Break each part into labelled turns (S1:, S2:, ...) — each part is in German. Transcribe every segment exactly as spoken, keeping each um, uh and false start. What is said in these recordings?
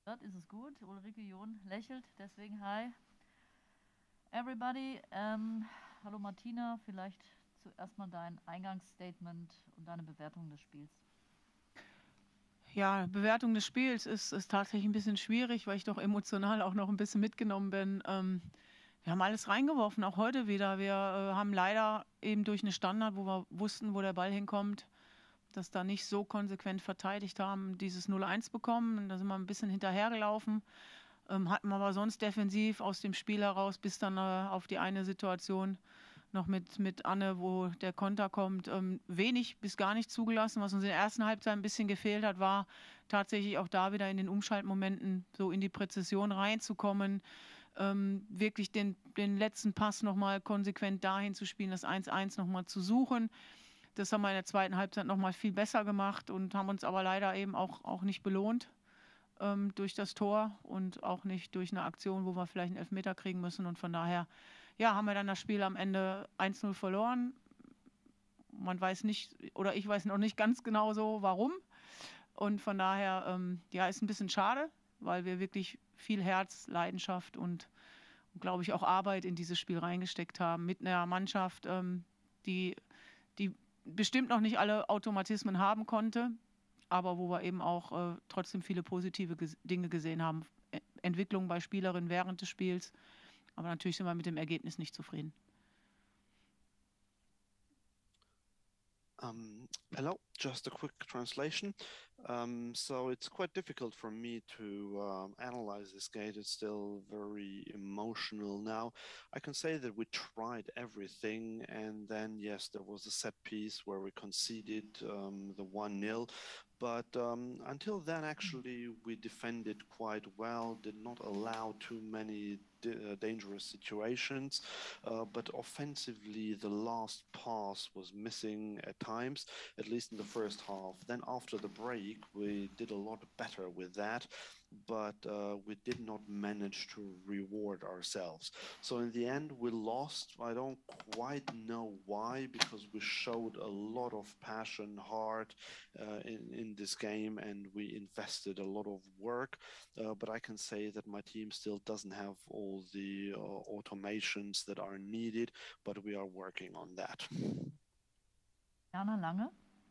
S1: Dort ist es gut. Ulrike John lächelt, deswegen hi. Everybody, ähm, hallo Martina, vielleicht zuerst mal dein Eingangsstatement und deine Bewertung des Spiels.
S2: Ja, Bewertung des Spiels ist, ist tatsächlich ein bisschen schwierig, weil ich doch emotional auch noch ein bisschen mitgenommen bin. Ähm, wir haben alles reingeworfen, auch heute wieder. Wir äh, haben leider eben durch eine Standard, wo wir wussten, wo der Ball hinkommt, das da nicht so konsequent verteidigt haben, dieses null eins bekommen. Da sind wir ein bisschen hinterhergelaufen, ähm, hatten wir aber sonst defensiv aus dem Spiel heraus bis dann äh, auf die eine Situation noch mit, mit Anne, wo der Konter kommt, ähm, wenig bis gar nicht zugelassen. Was uns in der ersten Halbzeit ein bisschen gefehlt hat, war tatsächlich auch da wieder in den Umschaltmomenten so in die Präzision reinzukommen, ähm, wirklich den, den letzten Pass nochmal konsequent dahin zu spielen, das eins eins nochmal zu suchen. Das haben wir in der zweiten Halbzeit nochmal viel besser gemacht und haben uns aber leider eben auch, auch nicht belohnt ähm, durch das Tor und auch nicht durch eine Aktion, wo wir vielleicht einen Elfmeter kriegen müssen. Und von daher, ja, haben wir dann das Spiel am Ende eins null verloren. Man weiß nicht, oder ich weiß noch nicht ganz genau so, warum. Und von daher, ähm, ja, ist ein bisschen schade, weil wir wirklich viel Herz, Leidenschaft und, glaube ich, auch Arbeit in dieses Spiel reingesteckt haben. Mit einer Mannschaft, ähm, die, die bestimmt noch nicht alle Automatismen haben konnte, aber wo wir eben auch äh, trotzdem viele positive ges Dinge gesehen haben. E Entwicklung bei Spielerinnen während des Spiels. Aber natürlich sind wir mit dem Ergebnis nicht zufrieden.
S3: Um, hello, just a quick translation. Um, so it's quite difficult for me to um, analyze this game. It's still very emotional now. I can say that we tried everything, and then yes, there was a set piece where we conceded um, the one nil. But um, until then, actually, we defended quite well, did not allow too many uh, dangerous situations. Uh, but offensively, the last pass was missing at times, at least in the first half. Then after the break, we did a lot better with that, but uh, we did not manage to reward ourselves. So in the end, we lost. I don't quite know why, because we showed a lot of passion, heart uh, in, in this game, and we invested a lot of work. Uh, but I can say that my team still doesn't have all the uh, automations that are needed, but we are working on that.
S1: Jana Lange.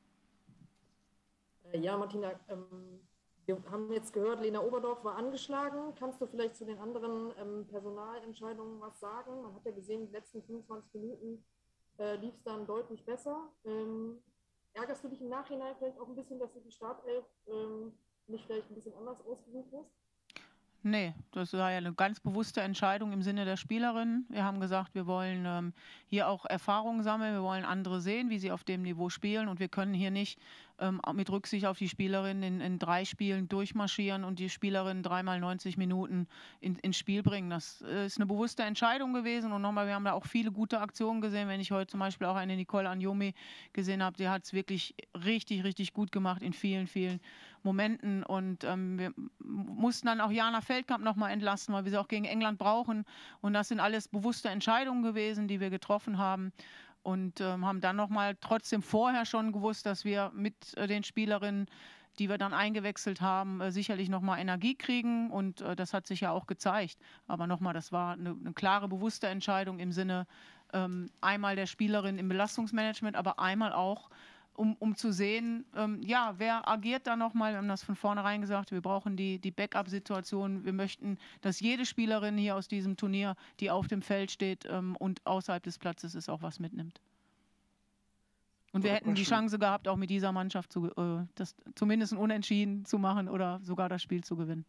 S4: Äh, Ja, Martina, ähm, wir haben jetzt gehört, Lena Oberdorf war angeschlagen. Kannst du vielleicht zu den anderen ähm, Personalentscheidungen was sagen? Man hat ja gesehen, die letzten fünfundzwanzig Minuten äh, lief es dann deutlich besser. Ähm, ärgerst du dich im Nachhinein vielleicht auch ein bisschen, dass du die Startelf ähm, nicht vielleicht ein bisschen anders ausgesucht hast?
S2: Nee, das war ja eine ganz bewusste Entscheidung im Sinne der Spielerin. Wir haben gesagt, wir wollen ähm, hier auch Erfahrungen sammeln, wir wollen andere sehen, wie sie auf dem Niveau spielen und wir können hier nicht ähm, mit Rücksicht auf die Spielerin in, in drei Spielen durchmarschieren und die Spielerin dreimal neunzig Minuten in, ins Spiel bringen. Das äh, ist eine bewusste Entscheidung gewesen und nochmal, wir haben da auch viele gute Aktionen gesehen. Wenn ich heute zum Beispiel auch eine Nicole Anjomi gesehen habe, die hat es wirklich richtig, richtig gut gemacht in vielen, vielen Momenten und ähm, wir mussten dann auch Jana Feldkamp nochmal entlasten, weil wir sie auch gegen England brauchen und das sind alles bewusste Entscheidungen gewesen, die wir getroffen haben und ähm, haben dann nochmal trotzdem vorher schon gewusst, dass wir mit äh, den Spielerinnen, die wir dann eingewechselt haben, äh, sicherlich nochmal Energie kriegen und äh, das hat sich ja auch gezeigt. Aber nochmal, das war eine, eine klare, bewusste Entscheidung im Sinne ähm, einmal der Spielerin im Belastungsmanagement, aber einmal auch um, um zu sehen, ähm, ja, wer agiert da nochmal? Wir haben das von vornherein gesagt, wir brauchen die, die Backup-Situation. Wir möchten, dass jede Spielerin hier aus diesem Turnier, die auf dem Feld steht ähm, und außerhalb des Platzes ist, auch was mitnimmt. Und
S3: For
S2: wir
S3: the
S2: hätten die
S3: question,
S2: Chance gehabt, auch mit dieser Mannschaft zu, äh, das zumindest ein Unentschieden zu machen oder sogar das Spiel zu gewinnen.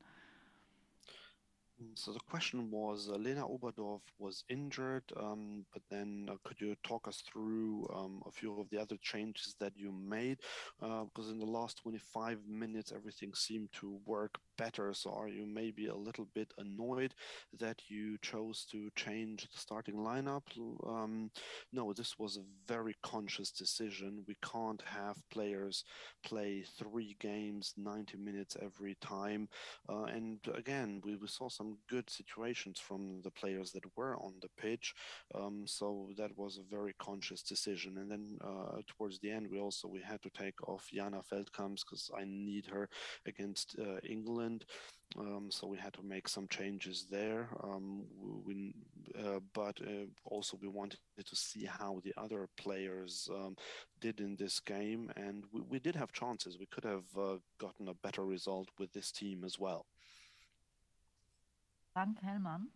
S3: So the question was, uh, Lena Oberdorf was injured, um, but then uh, could you talk us through um, a few of the other changes that you made? Uh, because in the last twenty-five minutes, everything seemed to work better. So are you maybe a little bit annoyed that you chose to change the starting lineup? Um, no, this was a very conscious decision. We can't have players play three games, ninety minutes every time. Uh, and again, we, we saw some some good situations from the players that were on the pitch. Um, so that was a very conscious decision. And then uh, towards the end, we also we had to take off Jana Feldkamps because I need her against uh, England. Um, so we had to make some changes there. Um, we, uh, but uh, also we wanted to see how the other players um, did in this game, and we, we did have chances. We could have uh, gotten a better result with this team as well.
S1: Frank Hellmann.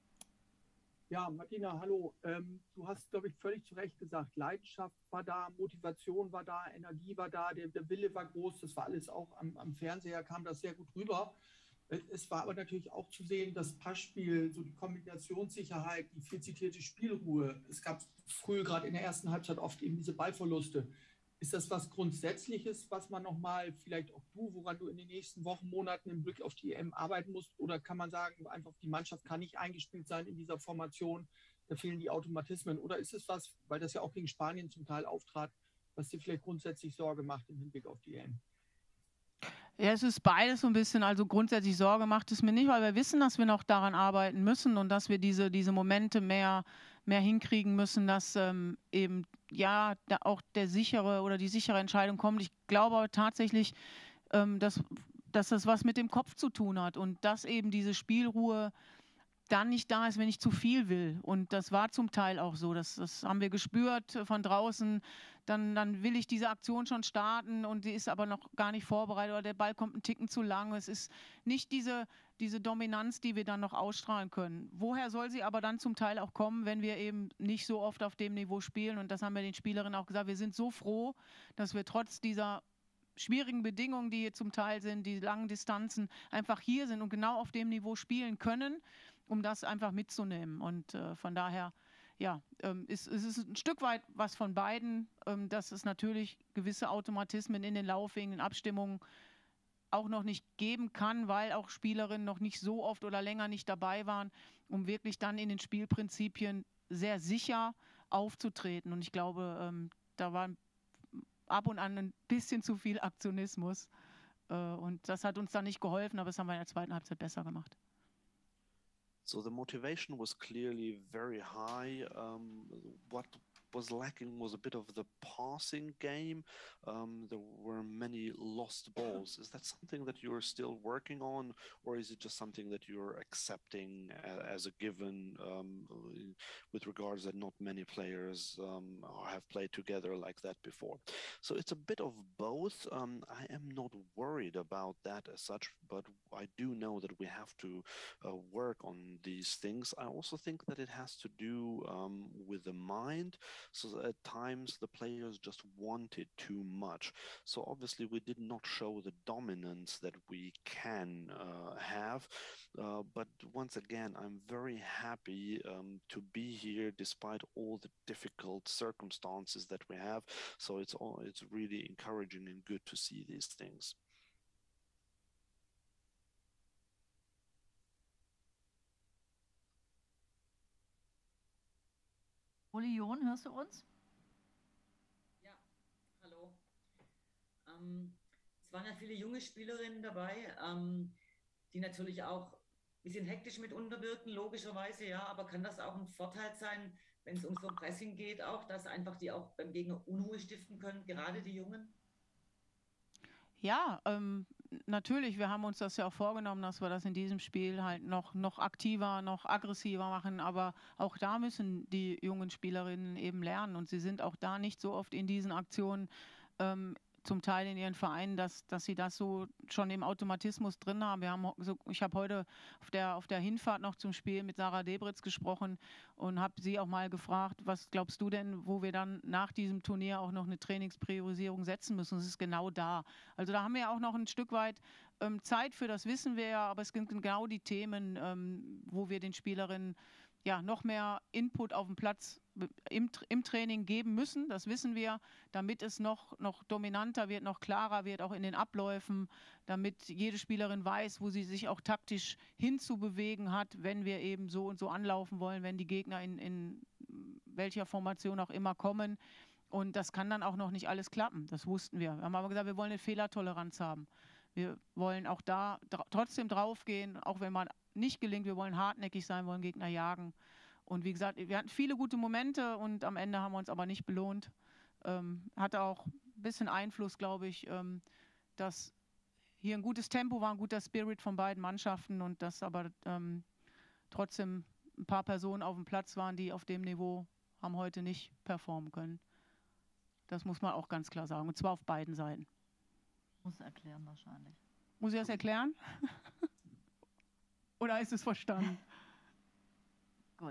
S5: Ja, Martina, hallo. Ähm, du hast, glaube ich, völlig zu Recht gesagt, Leidenschaft war da, Motivation war da, Energie war da, der, der Wille war groß. Das war alles auch am, am Fernseher, kam das sehr gut rüber. Es war aber natürlich auch zu sehen, das Passspiel, so die Kombinationssicherheit, die viel zitierte Spielruhe. Es gab früh, gerade in der ersten Halbzeit, oft eben diese Ballverluste. Ist das was Grundsätzliches, was man nochmal, vielleicht auch du, woran du in den nächsten Wochen, Monaten im Blick auf die E M arbeiten musst? Oder kann man sagen, einfach die Mannschaft kann nicht eingespielt sein in dieser Formation, da fehlen die Automatismen? Oder ist es was, weil das ja auch gegen Spanien zum Teil auftrat, was dir vielleicht grundsätzlich Sorge macht im Hinblick auf die E M?
S2: Ja, es ist beides so ein bisschen. Also grundsätzlich Sorge macht es mir nicht, weil wir wissen, dass wir noch daran arbeiten müssen und dass wir diese, diese Momente mehr, mehr hinkriegen müssen, dass ähm, eben ja da auch der sichere oder die sichere Entscheidung kommt. Ich glaube aber tatsächlich, ähm, dass, dass das was mit dem Kopf zu tun hat und dass eben diese Spielruhe dann nicht da ist, wenn ich zu viel will. Und das war zum Teil auch so. Das, das haben wir gespürt von draußen. Dann, dann will ich diese Aktion schon starten und die ist aber noch gar nicht vorbereitet oder der Ball kommt einen Ticken zu lang. Es ist nicht diese, diese Dominanz, die wir dann noch ausstrahlen können. Woher soll sie aber dann zum Teil auch kommen, wenn wir eben nicht so oft auf dem Niveau spielen? Und das haben wir den Spielerinnen auch gesagt. Wir sind so froh, dass wir trotz dieser schwierigen Bedingungen, die hier zum Teil sind, die langen Distanzen, einfach hier sind und genau auf dem Niveau spielen können, um das einfach mitzunehmen. Und äh, von daher, ja, ähm, ist, ist es ein Stück weit was von beiden, ähm, dass es natürlich gewisse Automatismen in den Laufwegen, in Abstimmungen auch noch nicht geben kann, weil auch Spielerinnen noch nicht so oft oder länger nicht dabei waren, um wirklich dann in den Spielprinzipien sehr sicher aufzutreten. Und ich glaube, ähm, da war ab und an ein bisschen zu viel Aktionismus. Äh, und das hat uns dann nicht geholfen, aber das haben wir in der zweiten Halbzeit besser gemacht.
S3: So the motivation was clearly very high. Um, what was lacking was a bit of the passing game. Um, there were many lost balls. Is that something that you're still working on, or is it just something that you're accepting as a given um, with regards that not many players um, have played together like that before? So it's a bit of both. Um, I am not worried about that as such, but I do know that we have to uh, work on these things. I also think that it has to do um, with the mind. So at times the players just wanted too much. So obviously we did not show the dominance that we can uh, have. Uh, but once again, I'm very happy um, to be here despite all the difficult circumstances that we have. So it's all, it's really encouraging and good to see these things.
S1: Uli John, hörst du uns?
S6: Ja, hallo. Ähm, es waren ja viele junge Spielerinnen dabei, ähm, die natürlich auch ein bisschen hektisch mitunter wirken, logischerweise, ja, aber kann das auch ein Vorteil sein, wenn es um so ein Pressing geht, auch, dass einfach die auch beim Gegner Unruhe stiften können, gerade die Jungen?
S2: Ja, ähm, natürlich. Wir haben uns das ja auch vorgenommen, dass wir das in diesem Spiel halt noch, noch aktiver, noch aggressiver machen. Aber auch da müssen die jungen Spielerinnen eben lernen. Und sie sind auch da nicht so oft in diesen Aktionen, ähm, zum Teil in ihren Vereinen, dass, dass sie das so schon im Automatismus drin haben. Wir haben so, ich habe heute auf der, auf der Hinfahrt noch zum Spiel mit Sarah Debritz gesprochen und habe sie auch mal gefragt, was glaubst du denn, wo wir dann nach diesem Turnier auch noch eine Trainingspriorisierung setzen müssen? Es ist genau da. Also da haben wir auch noch ein Stück weit ähm, Zeit für, das wissen wir ja, aber es sind genau die Themen, ähm, wo wir den Spielerinnen ja, noch mehr Input auf dem Platz im, im Training geben müssen, das wissen wir, damit es noch, noch dominanter wird, noch klarer wird, auch in den Abläufen, damit jede Spielerin weiß, wo sie sich auch taktisch hinzubewegen hat, wenn wir eben so und so anlaufen wollen, wenn die Gegner in, in welcher Formation auch immer kommen. Und das kann dann auch noch nicht alles klappen, das wussten wir. Wir haben aber gesagt, wir wollen eine Fehlertoleranz haben. Wir wollen auch da dra trotzdem draufgehen, auch wenn man nicht gelingt. Wir wollen hartnäckig sein, wollen Gegner jagen. Und wie gesagt, wir hatten viele gute Momente und am Ende haben wir uns aber nicht belohnt. Ähm, hatte auch ein bisschen Einfluss, glaube ich, ähm, dass hier ein gutes Tempo war, ein guter Spirit von beiden Mannschaften und dass aber ähm, trotzdem ein paar Personen auf dem Platz waren, die auf dem Niveau haben heute nicht performen können. Das muss man auch ganz klar sagen, und zwar auf beiden Seiten.
S1: Muss erklären wahrscheinlich.
S2: Muss ich das erklären? Oder ist es verstanden?
S1: Gut.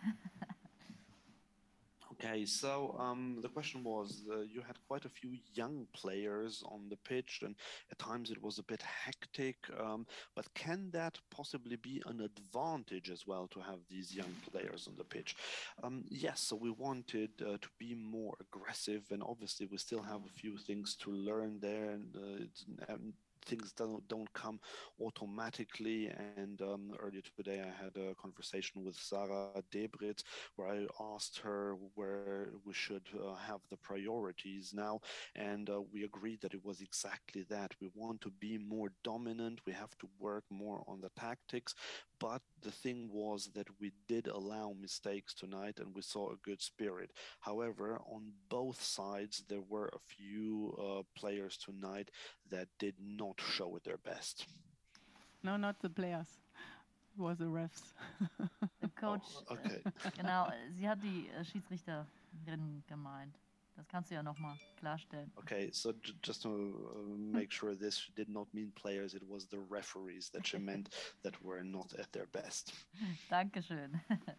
S3: Okay, so um, the question was, uh, you had quite a few young players on the pitch, and at times it was a bit hectic, um, but can that possibly be an advantage as well to have these young players on the pitch? Um, yes, so we wanted uh, to be more aggressive, and obviously we still have a few things to learn there, and uh, it's, um, things don't, don't come automatically. And um, earlier today I had a conversation with Sarah Debritz where I asked her where we should uh, have the priorities now, and uh, we agreed that it was exactly that. We want to be more dominant, we have to work more on the tactics, but the thing was that we did allow mistakes tonight and we saw a good spirit. However, on both sides there were a few uh, players tonight that did not show at their best.
S2: No, not the players. It was the refs.
S1: Der Coach,
S3: Oh, okay.
S1: äh, genau, sie hat die äh, Schiedsrichterin gemeint. Das kannst du ja nochmal klarstellen.
S3: Okay, so j just to uh, make sure this did not mean players, it was the referees that she meant that were not at their best.
S1: Dankeschön.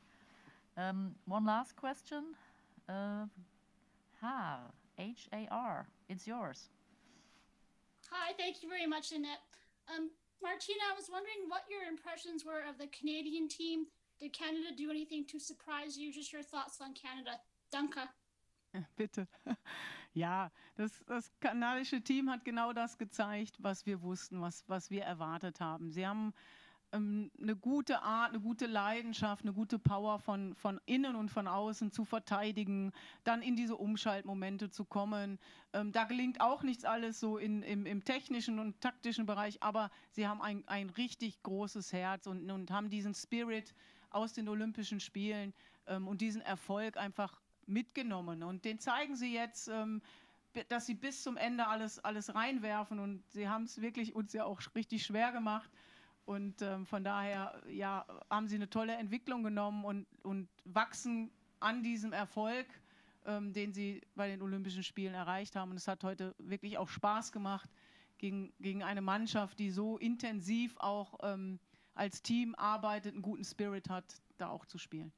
S1: um, one last question. Uh, Har, H A R, it's yours.
S7: Hi, thank you very much, Annette. Um, Martina, I was wondering what your impressions were of the Canadian team. Did Canada do anything to surprise you? Just your thoughts on Canada. Danke.
S2: Bitte. Ja, das, das kanadische Team hat genau das gezeigt, was wir wussten, was, was wir erwartet haben. Sie haben ähm, eine gute Art, eine gute Leidenschaft, eine gute Power von, von innen und von außen zu verteidigen, dann in diese Umschaltmomente zu kommen. Ähm, da gelingt auch nichts alles so in, im, im technischen und taktischen Bereich, aber sie haben ein, ein richtig großes Herz und, und haben diesen Spirit aus den Olympischen Spielen ähm, und diesen Erfolg einfach mitgenommen. Und den zeigen sie jetzt, ähm, dass sie bis zum Ende alles, alles reinwerfen. Und sie haben es wirklich uns ja auch richtig schwer gemacht. Und ähm, von daher ja, haben sie eine tolle Entwicklung genommen und, und wachsen an diesem Erfolg, ähm, den sie bei den Olympischen Spielen erreicht haben. Und es hat heute wirklich auch Spaß gemacht, gegen, gegen eine Mannschaft, die so intensiv auch ähm, als Team arbeitet, einen guten Spirit hat, da auch zu spielen.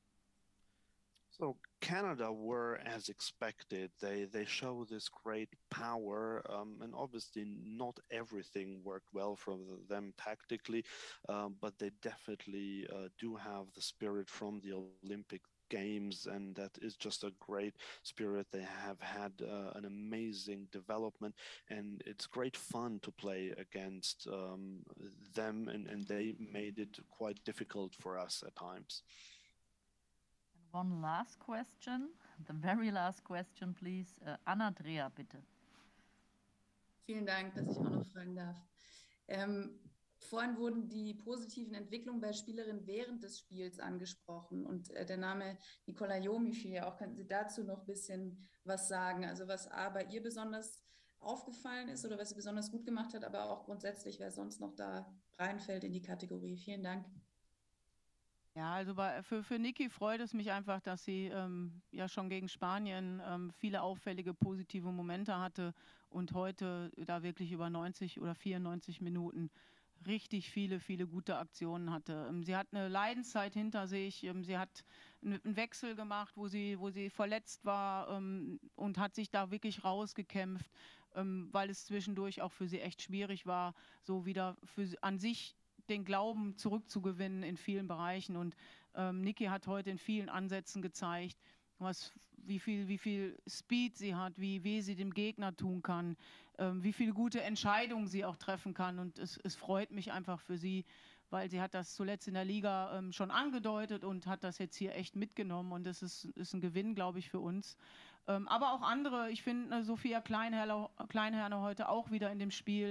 S3: So Canada were as expected. They they show this great power, um, and obviously not everything worked well for them tactically, um, but they definitely uh, do have the spirit from the Olympic Games, and that is just a great spirit. They have had uh, an amazing development, and it's great fun to play against um, them, and, and they made it quite difficult for us at times.
S1: One last question, the very last question, please. Uh, Anna Dreher, bitte.
S8: Vielen Dank, dass ich auch noch fragen darf. Ähm, vorhin wurden die positiven Entwicklungen bei Spielerinnen während des Spiels angesprochen und äh, der Name Nicola Jomi fiel ja auch. Könnten Sie dazu noch ein bisschen was sagen? Also was A, bei ihr besonders aufgefallen ist oder was sie besonders gut gemacht hat, aber auch grundsätzlich, wer sonst noch da reinfällt in die Kategorie. Vielen Dank.
S2: Ja, also bei, für, für Niki freut es mich einfach, dass sie ähm, ja schon gegen Spanien ähm, viele auffällige positive Momente hatte und heute da wirklich über neunzig oder vierundneunzig Minuten richtig viele, viele gute Aktionen hatte. Ähm, sie hat eine Leidenszeit hinter sich, ähm, sie hat einen Wechsel gemacht, wo sie, wo sie verletzt war ähm, und hat sich da wirklich rausgekämpft, ähm, weil es zwischendurch auch für sie echt schwierig war, so wieder für sie, an sich den Glauben zurückzugewinnen in vielen Bereichen. Und ähm, Niki hat heute in vielen Ansätzen gezeigt, was, wie viel, wie viel Speed sie hat, wie weh sie dem Gegner tun kann, ähm, wie viele gute Entscheidungen sie auch treffen kann. Und es, es freut mich einfach für sie, weil sie hat das zuletzt in der Liga ähm, schon angedeutet und hat das jetzt hier echt mitgenommen. Und das ist, ist ein Gewinn, glaube ich, für uns. Ähm, aber auch andere, ich finde, Sophia Kleinherne, Kleinherne heute auch wieder in dem Spiel,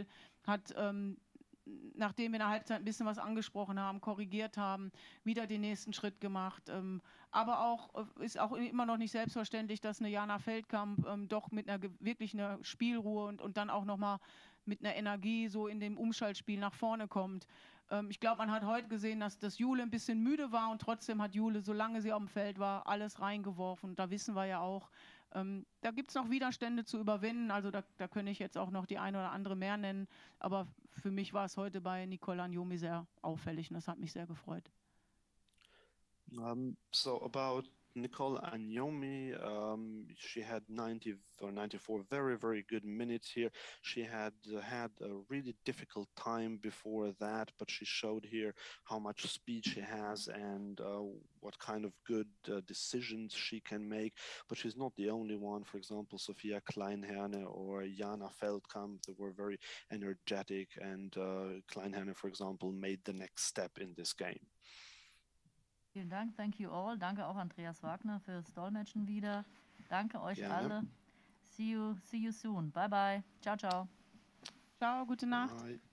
S2: hat, ähm, nachdem wir in der Halbzeit ein bisschen was angesprochen haben, korrigiert haben, wieder den nächsten Schritt gemacht. Ähm, aber auch äh, ist auch immer noch nicht selbstverständlich, dass eine Jana Feldkamp ähm, doch mit einer ge- wirklich einer Spielruhe und, und dann auch nochmal mit einer Energie so in dem Umschaltspiel nach vorne kommt. Ähm, ich glaube, man hat heute gesehen, dass, dass Jule ein bisschen müde war und trotzdem hat Jule, solange sie auf dem Feld war, alles reingeworfen. Da wissen wir ja auch, ähm, da gibt es noch Widerstände zu überwinden. Also da, da könnte ich jetzt auch noch die eine oder andere mehr nennen. Aber für mich war es heute bei Nicola Njomi sehr auffällig und das hat mich sehr gefreut.
S3: Um, so about Nicole Anyomi, um, she had ninety or ninety-four very, very good minutes here. She had uh, had a really difficult time before that, but she showed here how much speed she has and uh, what kind of good uh, decisions she can make. But she's not the only one. For example, Sophia Kleinherne or Jana Feldkamp, they were very energetic, and uh, Kleinherne, for example, made the next step in this game.
S1: Vielen Dank, thank you all. Danke auch Andreas Wagner fürs Dolmetschen wieder. Danke euch
S3: Gerne.
S1: alle. See you, see you soon. Bye bye. Ciao, ciao.
S2: Ciao, gute Nacht.
S3: Bye.